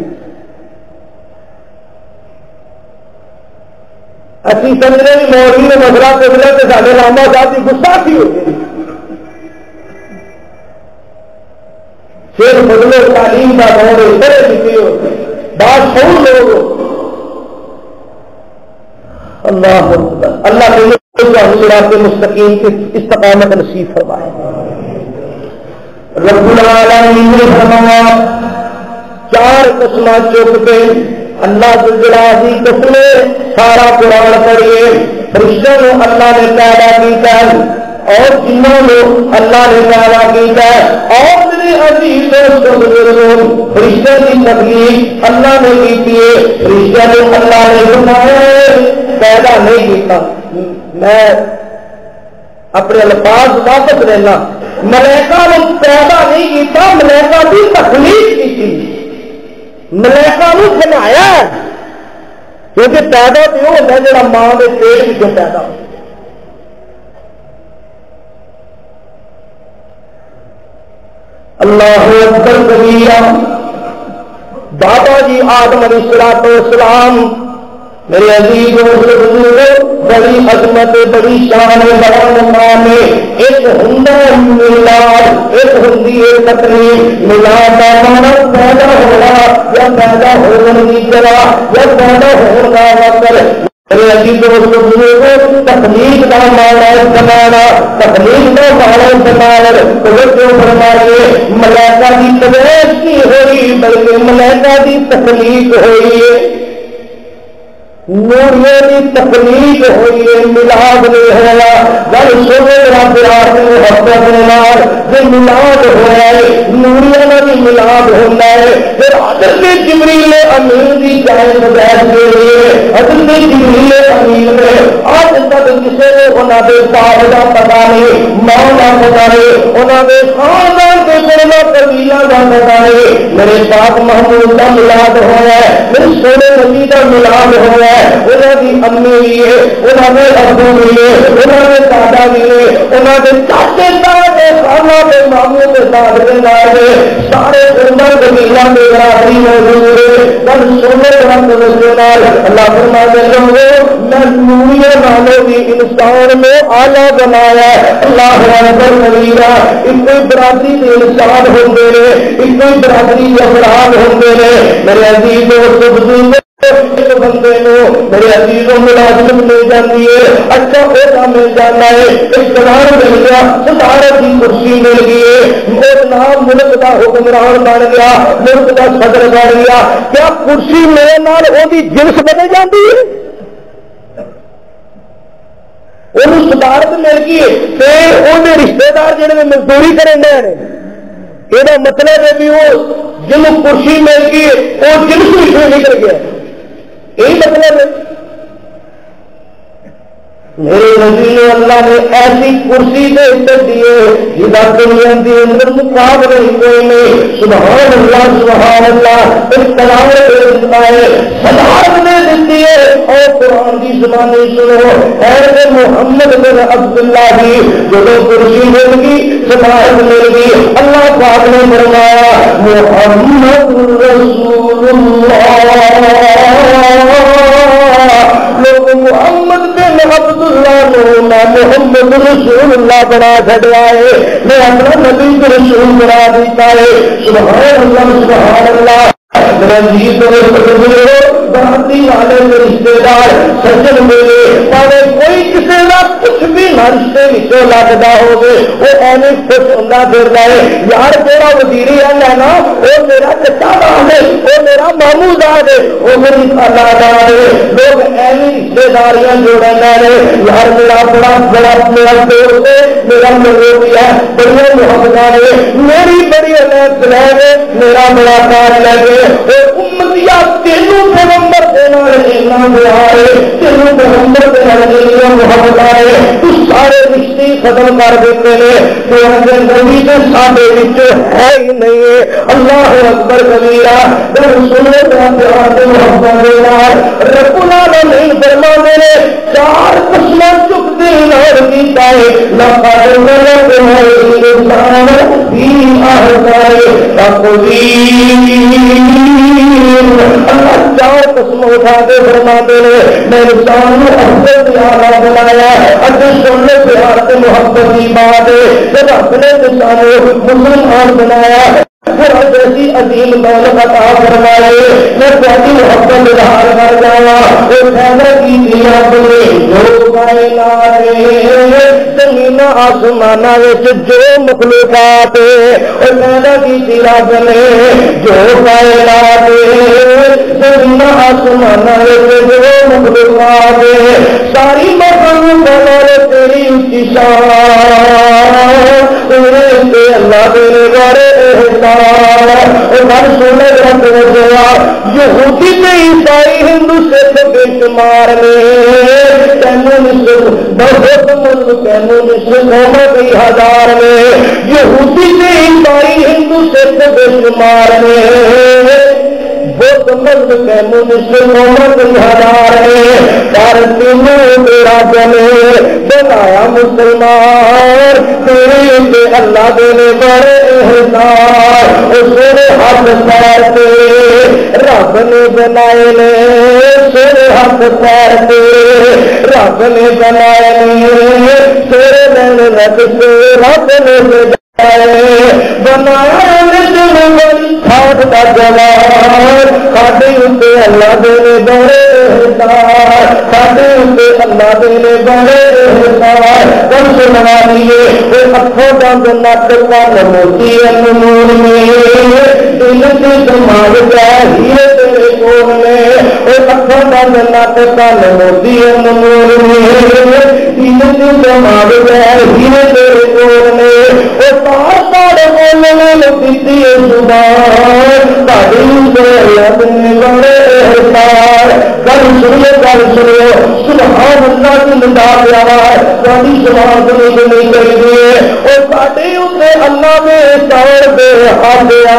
[SPEAKER 2] اسی سمجھنے بھی مولوی نے مسئلہ پوچھنا تو سارے لاما صاحب کی گستاخی ہو گئی۔ پھر بدلو تعلیم کا دور ہے، بڑے لکھے ہو، بات شعور لوگ ہو۔ اللہ اللہ کے صراط مستقیم کی استقامت نصیب فرمائے۔ رب العالمین نے فرمایا چار قسمیں چک کے اللہ جلال کی قسمیں سارا قرآن پڑھیے۔ فرشتوں کو اللہ نے پیدا کیتا ہے اور جنوں کو اللہ نے پیدا کیتا ہے، اور میرے عزیز دوستوں بزرگوں فرشتوں کی تخلیق اللہ نے کی ہے، فرشتوں کو اللہ نے بنایا، پیدا نہیں کیتا۔ میں اپنے الفاظ واپس لینا، ملائکہ نے پیدا نہیں کیتا، ملائکہ کی تخلیق کی تھی، ملائکہ نے بنایا ہے، کیونکہ پیدا تو وہ ہوتا ہے جڑا ماں کے پیٹ میں پیدا ہو۔ اللہ اکبر کبیرہ۔ بابا جی آدم علیہ السلام میرے عزیز بزرگ بڑی عظمت، بڑی شان، بڑا مقام ہے۔ ایک ہندا میلاد، ایک ہندی ایک تقریب۔ میلاد کا مانا پیدا ہونا یا پیدا ہونے کی جگہ یا پیدا ہونے کا وقت۔ میرے عزیز بزرگ تخلیق کا مانا زمانہ، تخلیق کا مانا زمانہ۔ توجہ فرمائیے، ملائکہ کی تبعیت کی ہوئی بلکہ ملائکہ کی تخلیق ہوئی ہے، نوریے کی تخلیق ہوئی ہے، ملاد نہیں ہوا۔ جب سونے رب آتے محبت نال جو ملاد ہوا ہے، نوریے کا بھی ملاد ہوتا ہے۔ پھر حضرت جبریل امین کی جائے بغیر کے لیے حضرت جبریل امین نے آج تک کسی نے انہوں نے صاحب کا پتا نہیں، ماں کا پتا نہیں، انہوں نے خاندان کے کونا قبیلہ کا پتا نہیں. میرے پاک محمود کا ملاد ہوا ہے، میرے سونے نبی کا ملاد ہوا ہے. انہوں کی امی بھی ہے، انہوں نے ابو بھی ہے، انہوں نے دادا بھی ہے، انہوں نے چاچے دادے خانہ کے ماموں کے ساتھ کے نارے سارے عمر قبیلہ میں برادری موجود ہے. بس سونے نال اللہ فرماتے ہیں میں نوریہ والوں کی انسان میں آلہ بنایا. اللہ اکبر کبیرہ. ایک کوئی برادری کے انسان ہوتے ہیں، ایک کوئی برادری کے افراد ہوتے ہیں. میرے عزیز دوست بزرگ ایک بندے کو میرے عزیزوں ملازم مل جاتی ہے، اچھا عہدہ مل جاتا ہے، اقتدار مل گیا، صدارت کی کرسی مل گئی ہے، اور نام ملک کا حکمران بن گیا، ملک کا صدر بن گیا. کیا کرسی میرے نال وہی جنس بدل جاتی ہے؟ انہوں صدارت مل گئی پھر وہ رشتے دار جہاں مزدوری کریں گے، یہ مطلب ہے بھی وہ جنوں کرسی مل گئی وہ جنس بھی نکل گیا. یہی مطلب ہے. میرے نبی اللہ نے ایسی کرسی دے دیے جہاں دنیا کے اندر مقابلے کوئی نہیں. سبحان اللہ سبحان اللہ. اقتدار دیتا ہے، صدارت دے دیتی ہے. اور قرآن کی زبانی سنو، اے محمد بن عبداللہ کی جب کرسی مل گئی، صدارت مل گئی، اللہ پاک نے فرمایا محمد رسول اللہ. لوگ محمد بن عبداللہ کو میں محمد رسول اللہ بنا چڑیا ہے، میں اپنا نبی رسول بنا دیتا ہے. سبحان اللہ سبحان اللہ. برادری والے رشتے دار سجن ملے پاوے کوئی کسی کا کچھ بھی نہ رشتے وچوں لگتا ہوگے وہ ایویں خوش ہوتا پھر ہے. یار تیرا وزیری ہے نا، وہ میرا چچا دار ہے، وہ میرا مامو دار ہے، وہ میری خالہ دار ہے. لوگ ایویں رشتے داریاں جوڑ رہے ہیں. یار میرا بڑا بڑا میرا دوست ہے، میرا مروی ہے، بڑی محبت ہے، میری بڑی علیحد ہے، میرا بڑا کار لگے. امتیا تینوں پیغمبر دینا رہنا ہے، تینوں پیغمبر دینا محبت ہے. تو سارے رشتے ختم کر دیتے ہیں، نبی کے ساڈے ہے ہی نہیں ہے. اللہ اکبر کبیرہ. سننے کا پیار محبت دینا رب العالمین فرما دے چار قسمیں چکتے نار کیتا ہے. لقد خلقنا الانسان فی احسن تقویم. اللہ چار قسم اٹھا کے فرماتے ہیں میں انسان کو افضل پیارا بنایا. اچھے سننے پیار سے محبت کی بات ہے. جب اپنے انسان کو مسلمان بنایا پھر جیسی عظیم دولت عطا فرمائے میں تمہاری محبت اظہار کر جاؤں. وہ پیدا کی دنیا بنے جو کائنات زمین آسمان جو مخلوقات اور پیدا کی رب نے جو کائنات زمین آسمان جو مخلوقات ساری مخلوقات تیری اونچی شان اللہ تیرے بارے سونے یہودی میں عیسائی ہندو سکھ بے شمار میں بہت ملک کئی ہزار میں یہودی میں عیسائی ہندو سکھ بے شمار میں بہت ملک کئی ہزار میں پر تینوں تیرا بنے بنایا مسلمان تیرے اللہ دینے بڑے احسان. سورے ہاتھ پیر تے رب نے بنائے نے، سورے ہاتھ پیر تے رب نے بنائے نے، سورے دن رکھ سے رب نے بنایا کھاٹ کا جوان. کھاٹے اتنے اللہ دینے بڑے احسان، کھاٹے اتنے اللہ دینے بڑے احسان. کم سنوا لیے وہ اکھوں بند نک کن موتی نور میں دل سے دماغ چاہیے تیرے کون میں. وہ اکھوں بند نک کن موتی نور میں دل سے دماغ چاہیے تیرے کون میں. وہ پار پار بولنے لگتی ہے زبان تاریخ بڑے ساری زبان کو نہیں چاہیے اور ساڈے اتنے اللہ نے احسان دے ہاتھیا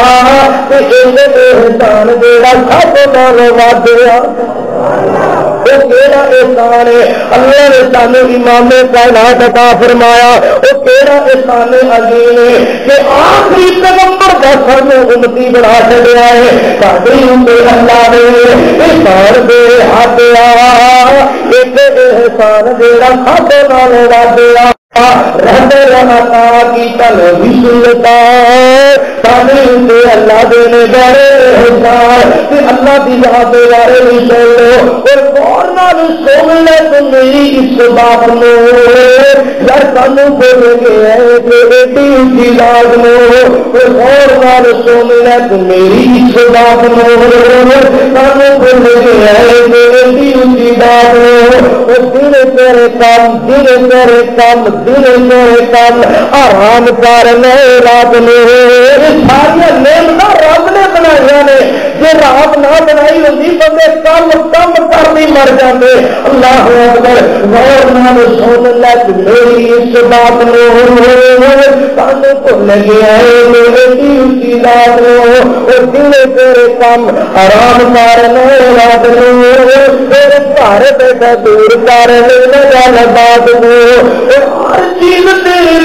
[SPEAKER 2] احسان دینا سب نال وادیا وہ کہڑا احسان ہے اللہ نے سانو امام کائنات عطا فرمایا وہ کہڑا احسان عظیم ہے کہ آخری پیغمبر کا سانو امتی بنا چھڈیا ہے ساڈے اوپر اللہ نے احسان دے ہاتھیا ایک احسان دینا سب نال وادیا رہتے رہتا کی تل بھی سنتا سامنے اللہ دینے بارے احسان کہ اللہ کی ذات کے بارے نہیں سن لو اور غور نال سن لے تو میری اس بات میں یار سانو بول گیا ہے کہ ایڈی اونچی ذات میں اور غور نال سن لے تو میری اس بات میں سانو بول گیا ہے کہ ایڈی اونچی ذات میں اور دل تیرے کام دل تیرے کام دل میرے کام آرام کرنے رات میں ساری نعمت رب نے بنائی نے جی رات نہ بنائی ہوتی بندے کم کم کر نہیں مر جاتے اللہ اکبر غور نال سن لے میری اس بات میں سانو بھول گیا ہے میری اونچی رات اور دل تیرے کام آرام کرنے رات میں تیرے گھر بیٹھا دور کر لے گل بات میں ہر چیز تیرے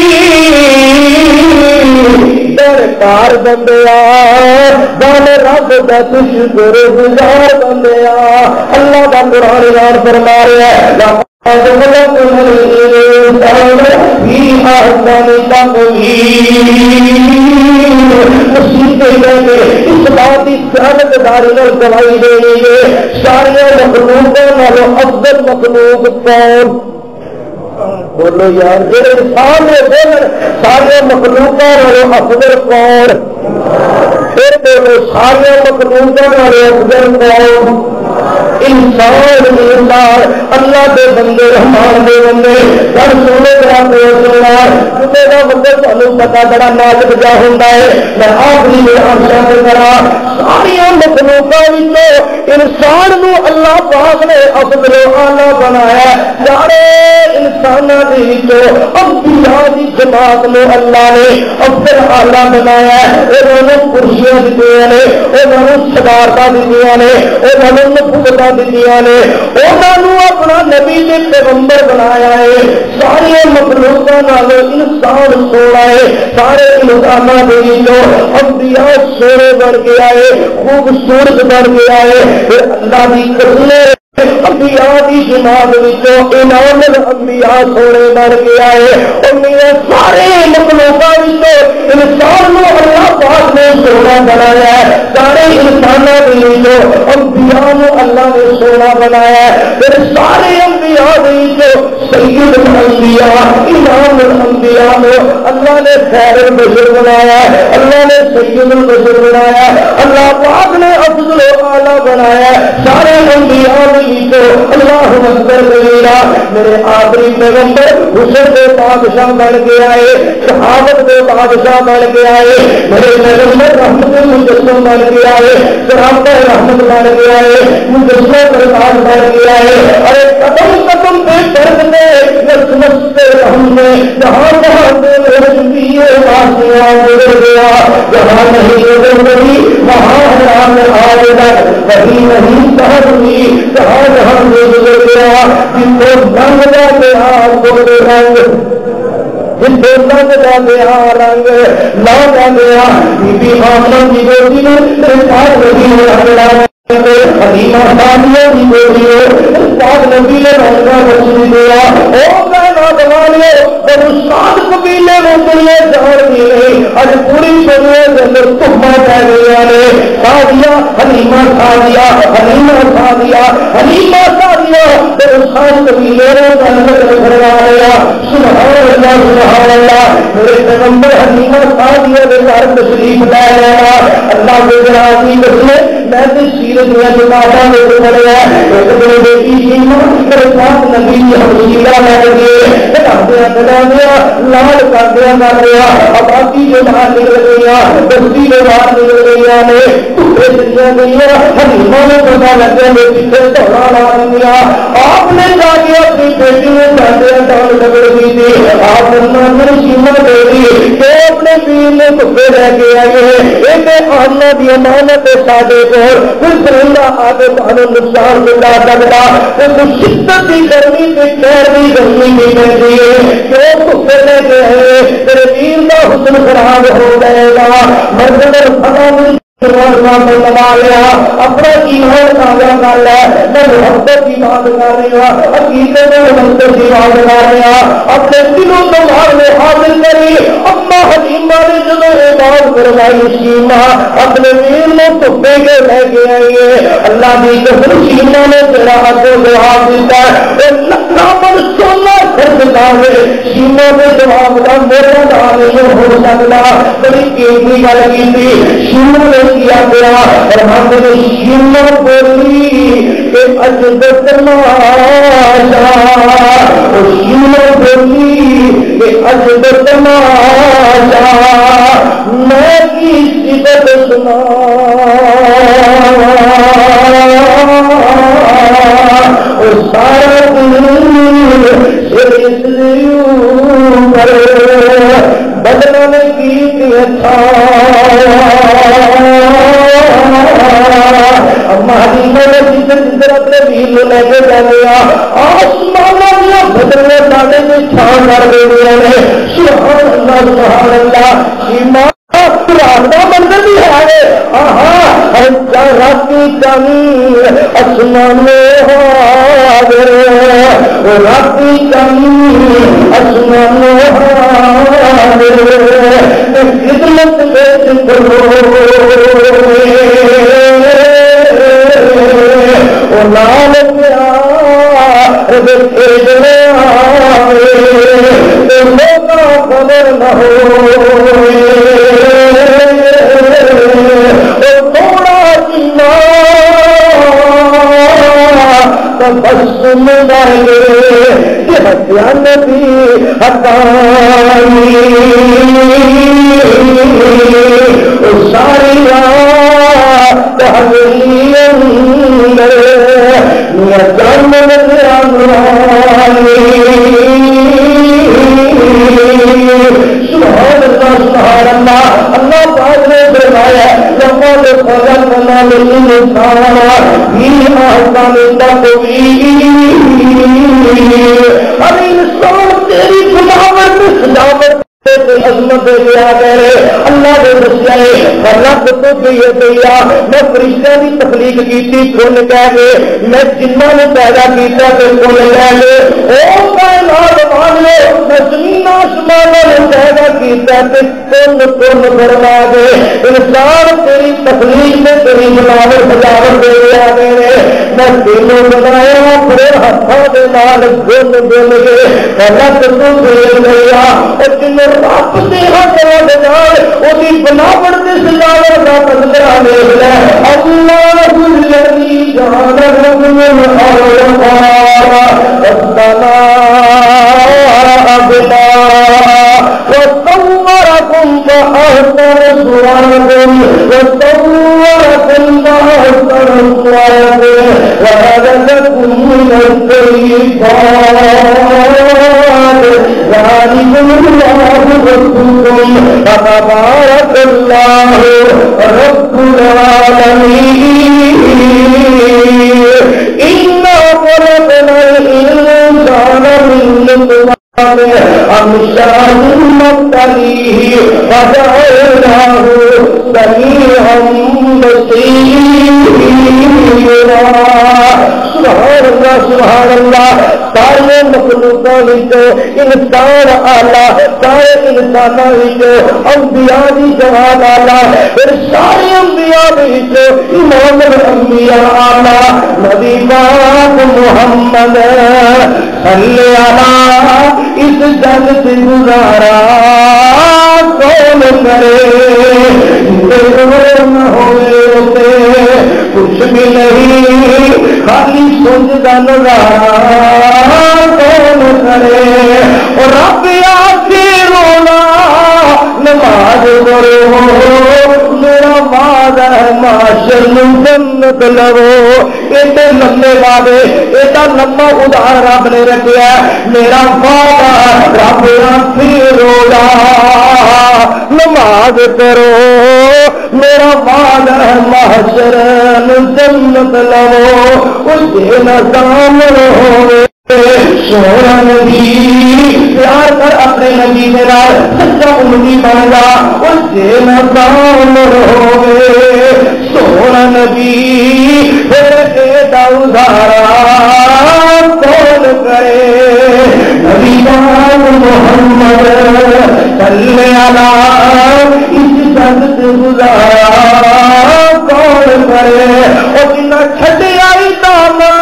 [SPEAKER 2] درکار بندیا بن رب کا شکر گزار بندیا اللہ کا قرآن یاد فرما رہا ہے اس بات کی سیادت داری گواہی دینی ہے سارے مخلوقوں والوں افضل مخلوق کون بولو یار جی سامنے بولن سارے مخلوقوں والوں افضل کون پھر بولو سارے مخلوقوں والوں افضل کون انسان انسان اللہ دے بندے رحمان دے بندے گھر سونے کا سونا جمعے کا مطلب تمہیں پتا بڑا نازک جا ہوتا ہے میں آخری میں آشا کرا ساری مخلوقوں انسان نو اللہ پاک نے افضل اعلی بنایا سارے انسانوں کے انبیاء کی جماعت میں اللہ نے افضل اعلی بنایا انہوں کرسیاں دیتی نے انہوں صدارتاں دیتی نے انہوں نبوتاں دیتی نے انہوں اپنا نبی نے پیغمبر بنایا ہے سارے مخلوقوں نال انسان سونا ہے سارے انسانوں کے جو انبیاء سونے بن گیا ہے خوبصورت بن گیا ہے پھر اللہ کی قسم انبیاء کی جماعت وچوں امام الانبیاء سونے بن گیا ہے اور میرے سارے مخلوقاں وچوں انسان نو اللہ پاک نے سونا بنایا ہے سارے انساناں دے وچوں انبیاء نو اللہ نے سونا بنایا ہے پھر سارے انبیاء دے وچوں سید الانبیاء امام الانبیاء نو اللہ نے خیر البشر بنایا ہے اللہ نے سید البشر بنایا ہے اللہ پاک نے افضل اعلی بنایا ہے سارے انبیاء اللہ اکبر کبیرہ میرے آخری پیغمبر حسن کے بادشاہ بن گیا ہے صحابت کے بادشاہ بن گیا ہے میرے پیغمبر رحمت مجسم بن گیا ہے صحابت رحمت بن گیا ہے مجسم پرکاش بن گیا ہے ارے قدم قدم پہ درد میں سمجھتے ہم نے جہاں جہاں دے رسمیے واسیاں گزر گیا جہاں نہیں گزر گئی وہاں حرام آئے گا کہیں نہیں صاحب ہوئی جہاں جہاں گزر گیا جن کو رنگ دا گیا گزر رنگ جن کو رنگ دا گیا رنگ لا دا گیا بی بی آمنہ کی بیٹی نے میرے پاس نبی نے حملہ حلیمہ سعدیہ کی بیٹی ہے پاک نبی نے رنگا رسول دیا او میں نوجوانوں جب سات قبیلے میں دنیا جان دی نہیں اج پوری دنیا کے اندر تہمہ پہ گئی نے سعدیہ حلیمہ سعدیہ حلیمہ سعدیہ حلیمہ سعدیہ جب سات قبیلے نے جنت میں فرمایا سبحان اللہ سبحان اللہ میرے پیغمبر حلیمہ سعدیہ کے گھر تشریف لے آیا اللہ کے راضی کرنے میں نے سیرت میں کتاباں میں پڑھا ایک دن بیٹی شیما میرے پاس نبی کی حمشیرہ لے گئے کھاندیا کھاندیا لال کھاندیا کھاندیا اب باقی جو باہر نکل گیا بستی جو باہر نکل گیا نے بھیجیاں گئی حلیمہ نے پتا لگے میں پیچھے دوڑا لا دیا آپ نے جا کے اپنی بیٹی میں جاتے ڈال لگڑ دی تھی آپ نے شیمہ دے دی کہ اپنے پیر نے کھپے رہ کے آئے ایک آمنا دی امانت سادے کو کوئی پرندہ آگے بہانو نقصان ملا سکتا کوئی شدت کی گرمی کے خیر بھی گرمی نہیں پہنتی ہے کہ وہ کھپے رہ کے آئے تیرے پیر کا حسن خراب ہو جائے گا مرد فلا نہیں لگا لیا اپنا ایمان تازہ کر لیا میں محبت کی بات کر رہا عقیدے میں محبت کی بات کر رہا اپنے دلوں تمہار میں حاصل کری اما حلیمہ نے جب یہ بات کروائی شیمہ اپنے ویر میں تھپے کے لے کے آئیے اللہ کی قسم شیمہ نے تیرا حق و جواب دیتا ہے نامن سونا خرچتا ہے شیمہ کے جواب کا میرا نام نہیں ہو سکتا بڑی کیسی گل کی تھی شیمہ نے کیا گیا اور ہم نے شیمہ بولی کہ اجد تماشا اور شیمہ بولی کہ اجد تماشا میں کی صفت سنا اور سارا دن بدلا نے کی اچھا ہماری میرے جدھر جدھر اپنے ویر لے کے جا گیا آسمانوں میں بدلے ساڈے میں چھان کر دے رہے ہیں سبحان اللہ سبحان اللہ شیما قرآن کا منظر بھی ہے راتی چند آسمان میں حاضر راتی چند آسمان میں حاضر خدمت میں لال پیار خبر نہ ہو تھوڑا جینا تبسم ڈالے جانتی ہٹائی ساری اللہ پاک نے فرمایا لقد خلقنا الانسان فی احسن تقویم ہر انسان تیری بناوٹ سجاوٹ عظمت دیا کرے اللہ نے دسیا رب تو یہ دیا میں فرشتوں کی تخلیق کی تھی کن کہہ کے میں جنہوں نے پیدا کیا تو کن لے لے وہ کائنات والے میں زمین آسمان نے پیدا کیا تو کن کن فرما دے انسان تیری تخلیق میں تیری بناوٹ سجاوٹ دے دیا کرے میں تینوں بنایا اپنے ہاتھوں کے نال گن گن کے رب تو دے دیا اور جنہوں رب سے ہاتھ لگائے وہی بناوٹ سے سجاوٹ کا بدلا دیکھ لے اللہ الذی جعل لكم الارض ابدا وصوركم فاحسن صوركم وصوركم فاحسن صوركم ورزقكم من الطيبات ذلكم الله ربكم فتبارك الله رب العالمين إنا خلقنا الإنسان من نطفة أمشاج نبتليه فجعلناه سميعا بصيرا سبحان اللہ سبحان اللہ سارے مخلوقوں انسان آلہ سارے انسانوں انبیاء کی جواب آلہ پھر سارے انبیاء امام الانبیاء آلہ نبی پاک محمد صلی اللہ اس جگ سے گزارا کون کرے نہ ہوئے کچھ بھی نہیں خالی سوچتا نظارہ کون کرے اور رب آتے رونا نماز کرو میرا وعدہ ہے معاشر محشر جنت لو ایڈے لمبے وعدے ایڈا لمبا ادھار رب نے رکھا میرا وعدہ رب پھر رولا نماز کرو میرا وعدہ محشر جنت لو اس نظام ہوئے سونا نبی پیار کر اپنے نبی کے نال سچا امتی بن جا اس سے نظام ہوئے سونا نبی پھر ایڈا ادھارا کون کرے نبی پاک محمد صلی اللہ اس جگ سے گزارا کون کرے اور جنہ چھٹے آئی دامن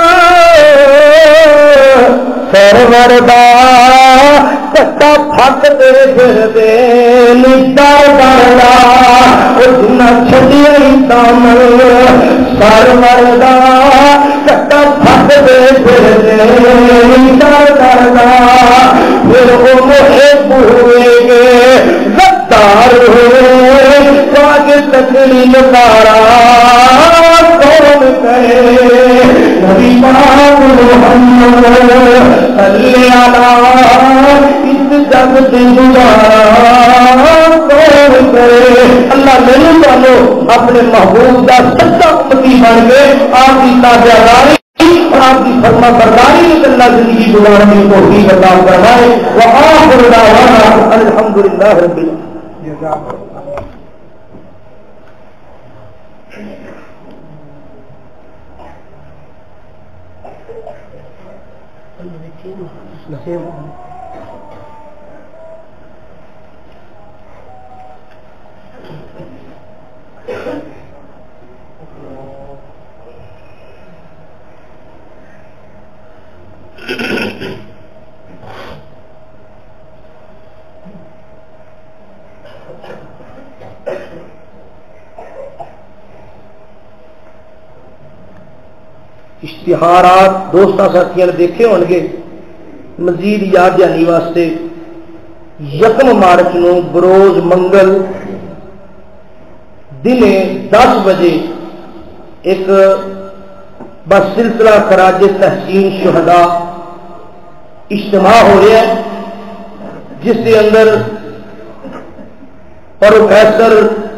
[SPEAKER 2] سرور دا کٹا پھٹ دے پھر دے نڈر کرنا وہ جنہ چھٹی آئی دامن سرور دا کٹا پھٹ دے پھر دے نڈر کرنا پھر وہ محب ہوئے گے غدار ہوئے تاکہ تکڑی نکارا کون کہے نبی پاک محمد صلی اللہ اس جگ سے گزارا کون کرے اللہ میرے والو اپنے محبوب کا سچا امتی بن کے آپ کی تابعداری اور آپ کی فرما برداری میں اللہ زندگی گزارنے کو بھی عطا فرمائے وآخر دعوانا الحمدللہ رب العالمین. اشتہارات دوستاں ساتھیاں نے دیکھے ہون گے مزید یاد دہانی واسطے یکم مارچ نو بروز منگل دنے دس بجے ایک بس سلسلہ خراج تحسین شہداء اجتماع ہو رہا ہے جس کے اندر پروفیسر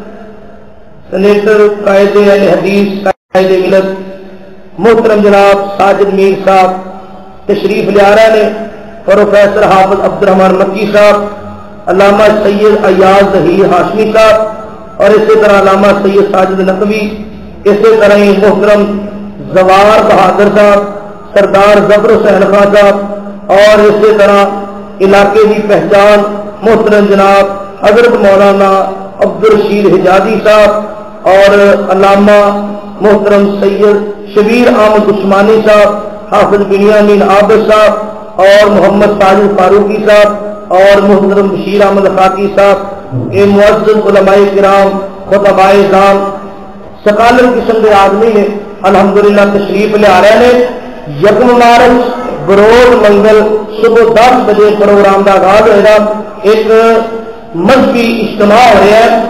[SPEAKER 2] سینیٹر قائد اہل حدیث قائد ملت محترم جناب ساجد میر صاحب تشریف لے آ رہے ہیں پروفیسر حافظ عبد الرحمان مکی صاحب علامہ سید ایاز ظہیر ہاشمی صاحب اور اسی طرح علامہ سید ساجد نقوی اسی طرح ہی محترم زوار بہادر صاحب سردار ظفر حسین خان صاحب اور اسی طرح علاقے کی پہچان محترم جناب حضرت مولانا عبد الرشید حجازی صاحب اور علامہ محترم سید شبیر احمد عثمانی صاحب حافظ بنیامین عابد صاحب اور محمد ساجد فاروقی صاحب اور محترم بشیر احمد خاکی صاحب یہ معزز علماء کرام خطبائے اعظام سکالر قسم کے آدمی نے الحمدللہ تشریف لے آ رہے ہیں. یکم مارچ بروز منگل صبح دس بجے پروگرام کا آغاز ہوئے گا. ایک مذہبی اجتماع ہو رہا ہے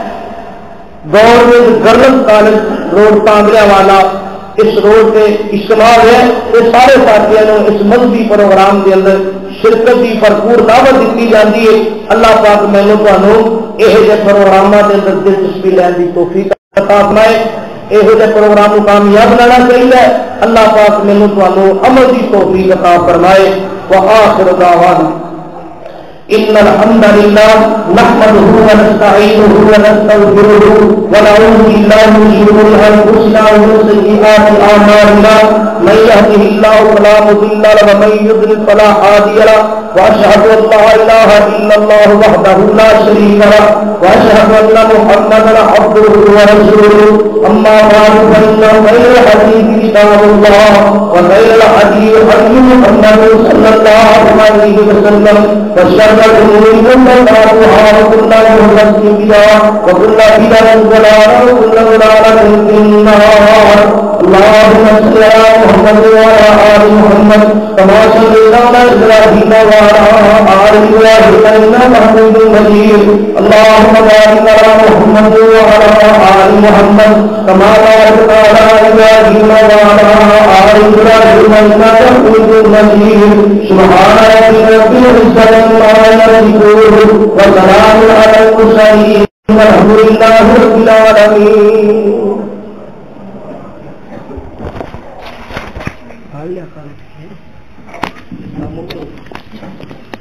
[SPEAKER 2] گورنمنٹ گرلز کالج روڈ کانگڑیا والا اس روڈ پہ اجتماع ہے. یہ سارے ساتھیوں اس مذہبی پروگرام کے اندر شرکت کی بھرپور دعوت دیتی جاتی ہے. اللہ پاک میں نے تمہیں یہ پروگراموں کے اندر دلچسپی لینے کی توفیق عطا فرمائے. یہ پروگرام کامیاب بنانا چاہیے. اللہ پاک میں نے تمہیں عمل کی توفیق عطا فرمائے. وآخر دعوانا ان الحمد لله نحمده ونستعينه ونستغفره ونعوذ بالله من شرور انفسنا ومن سيئات اعمالنا من يهده الله فلا مضل له ومن يضلل فلا هادي له واشهد ان لا اله الا الله وحده لا شريك له واشهد ان محمدا عبده ورسوله. اما بعد فان خير الحديث كتاب الله وخير الهدي هدي محمد صلى الله عليه وسلم وشر الأمور محدثاتها وكل محدثة بدعة وكل بدعة ضلالة وكل ضلالة في النار. اللهم صل على محمد وعلى آل محمد كما صليت على إبراهيم وعلى آل إبراهيم إنك حميد مجيد. اللهم بارك على محمد وعلى آل محمد كما باركت على إبراهيم وعلى آل إبراهيم إنك حميد مجيد سبحان ربك رب العزة عما يصفون وسلام على المرسلين والحمد لله رب العالمين.